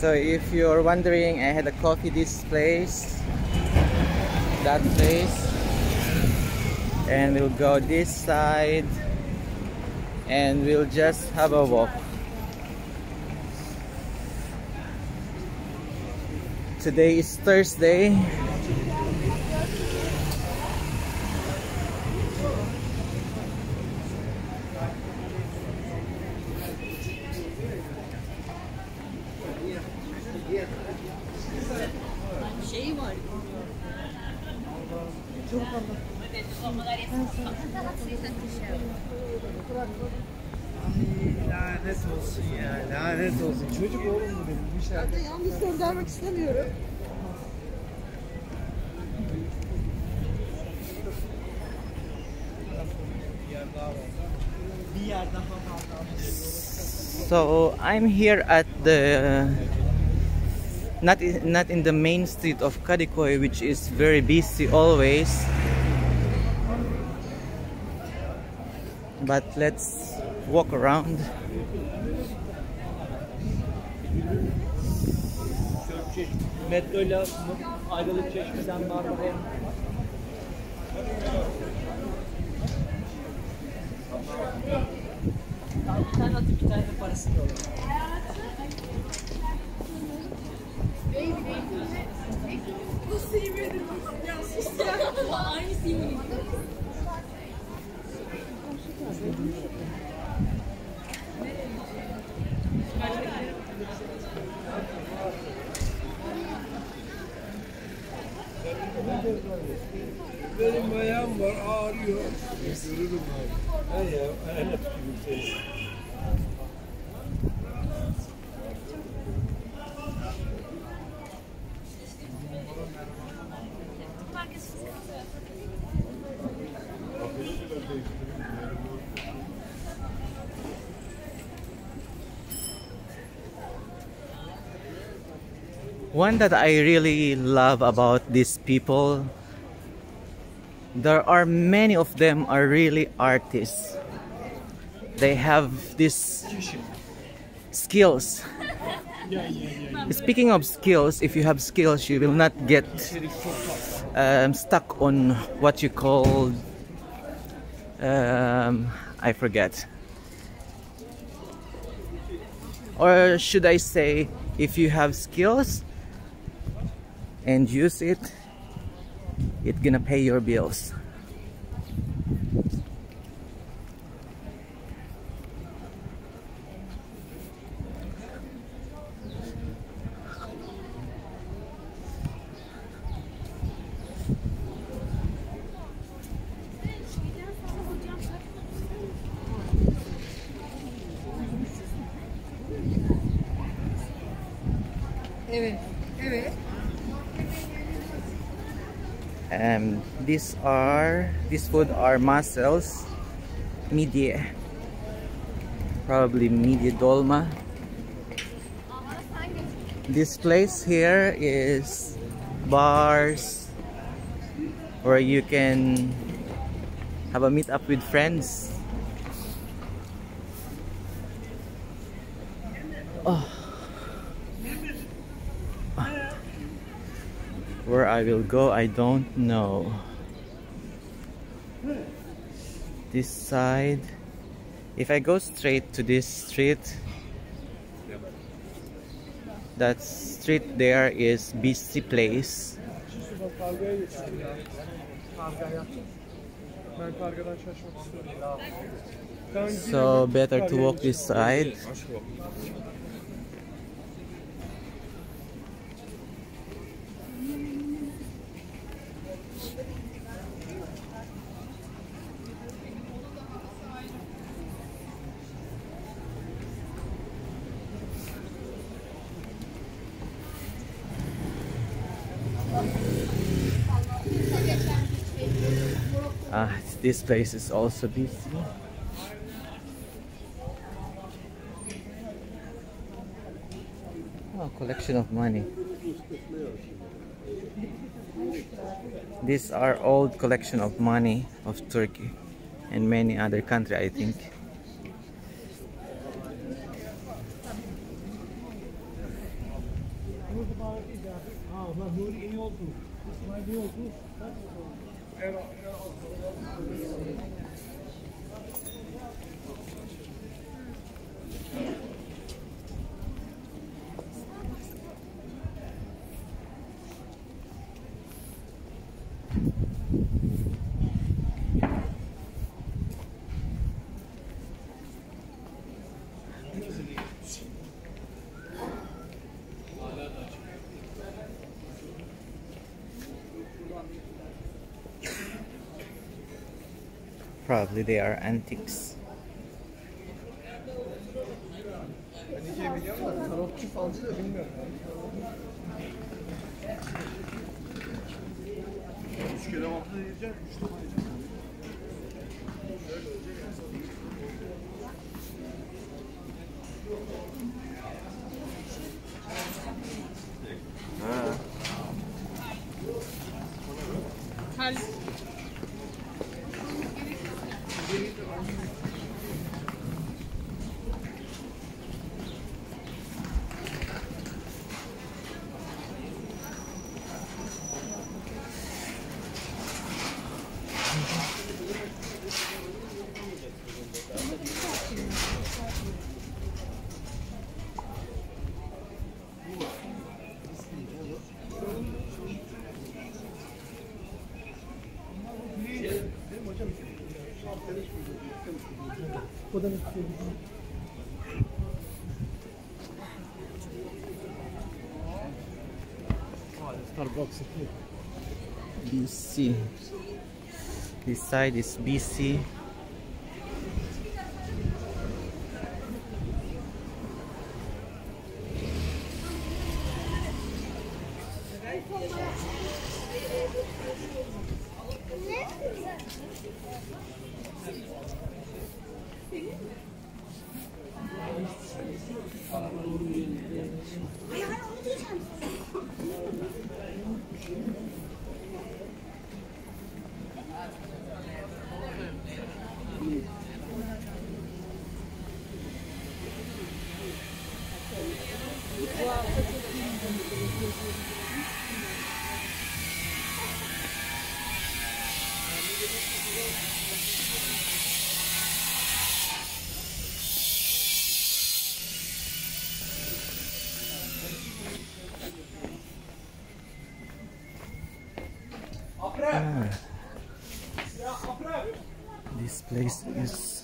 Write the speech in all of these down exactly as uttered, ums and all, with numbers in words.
So if you're wondering, I had a coffee this place, that place, and we'll go this side and we'll just have a walk. Today is Thursday. Şey var. Lanet olsun ya, lanet olsun. Çocuk oğlum bu benim. Bir şey. Ben de yalnız göndermek istemiyorum. Bir yer daha var. So I'm here at the not in, not in the main street of Kadikoy, which is very busy always. But let's walk around. Metroyla Ayvalık Çeşme'den Marmara'ya. Bir tane atıp bir tane de parasını yolla. Nasıl yemedim? Ya sus ya. Aynısı yemedim. Benim ayağım var, ağrıyor. Görürüm abi. He ya, ayağına tutayım seni. One that I really love about these people, there are many of them are really artists. They have these skills. Speaking of skills, if you have skills, you will not get um, stuck on what you call, um, I forget. Or should I say, if you have skills and use it, it's gonna pay your bills. Evet. Evet. Um, these are these food are mussels, midye, probably midye dolma. This place here is bars where you can have a meet up with friends. Oh. Where I will go, I don't know. This side, if I go straight to this street, that street there is busy place. So better to walk this side. Ah, this place is also busy. Oh, collection of money. These are old collection of money of Turkey and many other countries, I think. हाँ अपना दूर इन हो तू मैं भी हो तू Probably they are antiques. Tarotçu falcı da bilmiyorum. Üç kere altı yiyeceğim, üç defa yiyeceğim. Hal. Starbucks. B C. This side is B C. Ah. This place is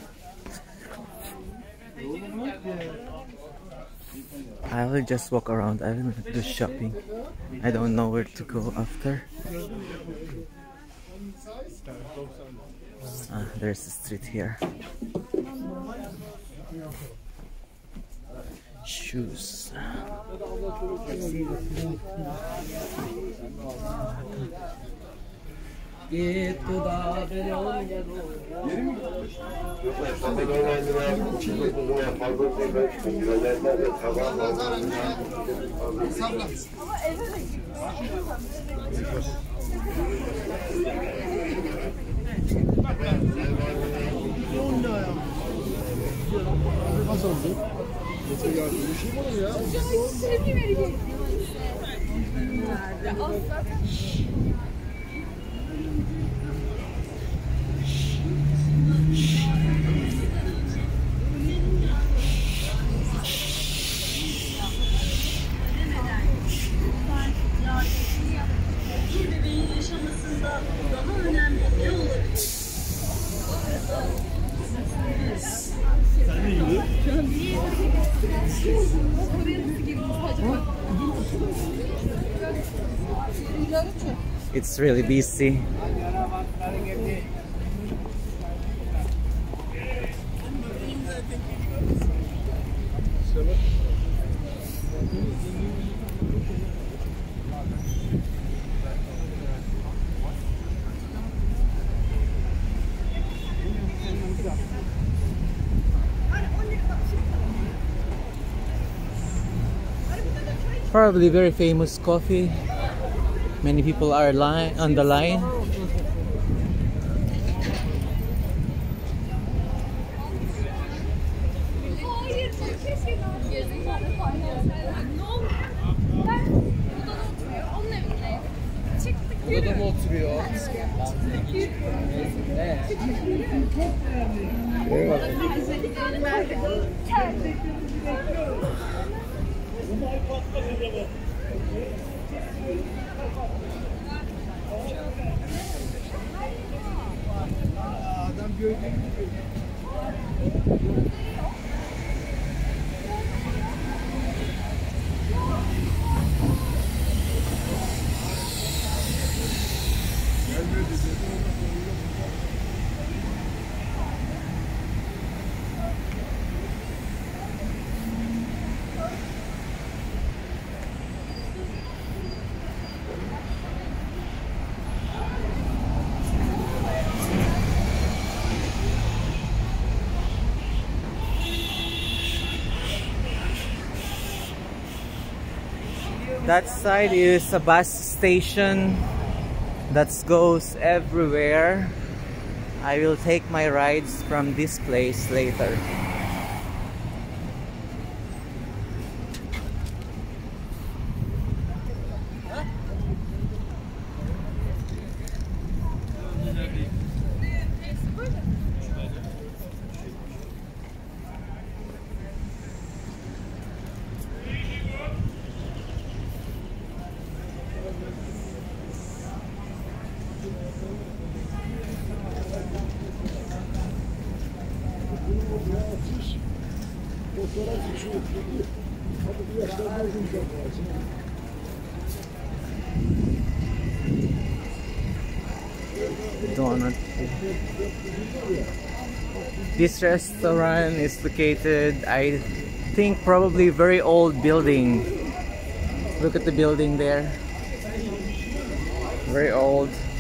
I will just walk around. I will not do shopping. I don't know where to go after. Ah, there's a street here. Shoes. It's really busy. Probably very famous coffee. Many people are line on the line. Hayır, Burada mı oturuyor? Adam gördüğün gibi. That side is a bus station that goes everywhere. I will take my rides from this place later. Donut. This restaurant is located, I think, probably very old building. Look at the building there. Very old.